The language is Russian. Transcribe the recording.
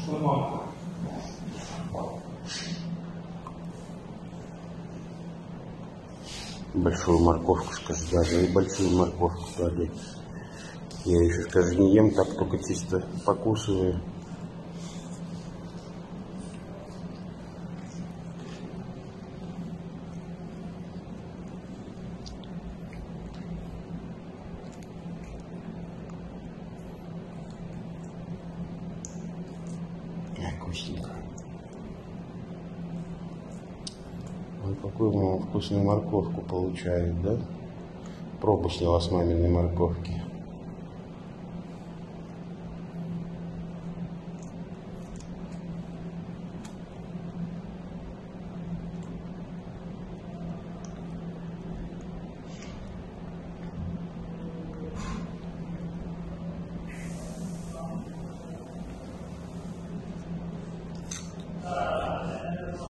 Большую морковку, скажи, даже и большую морковку клади. Я еще, скажи, не ем, так только чисто покусываю. Вкусненько. Ой, какую мы вкусную морковку получает, да? Пробу сняла с маминой морковки.